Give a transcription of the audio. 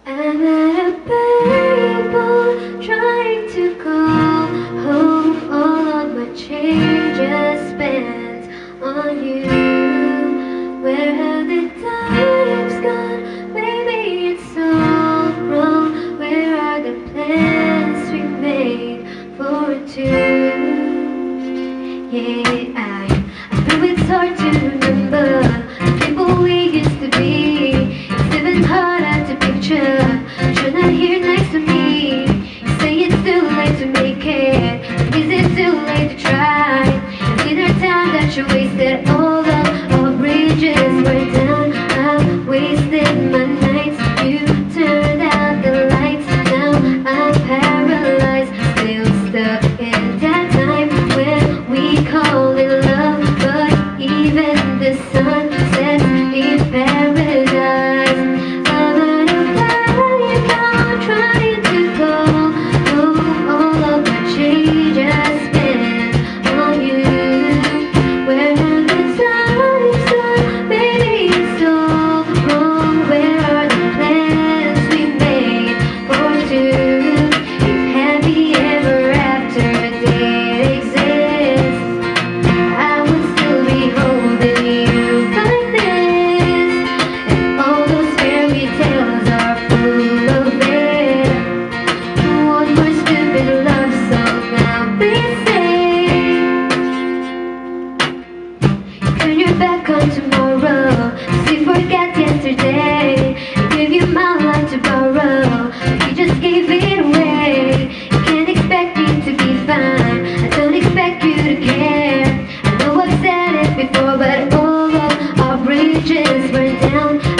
I met a people trying to call home. All of my changes spent on you. Where have the times gone? Maybe it's all wrong. Where are the plans we made for two? Yeah, I know it's hard to remember the people we used to be. It's even harder to picture you're not here next to me. You say it's too late to make it, but is it too late to try? In our time that you wasted, all of our bridges were down. I wasted my nights, you turned out the lights. Now I'm paralyzed, still stuck in that time when we called it love. But even the sun sets in paradise. I'm trying to go home. All of my changes spent on you. Where have the times gone? Baby, it's all wrong. Where are the plans we made for two? If happy ever after did exist, I would still be holding you like this. And all those fairy tales are full of it. One more stupid love song, now be safe. Turn your back on tomorrow, see forget yesterday. I gave you my life to borrow, but you just gave it away. You can't expect me to be fine, I don't expect you to care. I know I've said it before, but all of our bridges were down.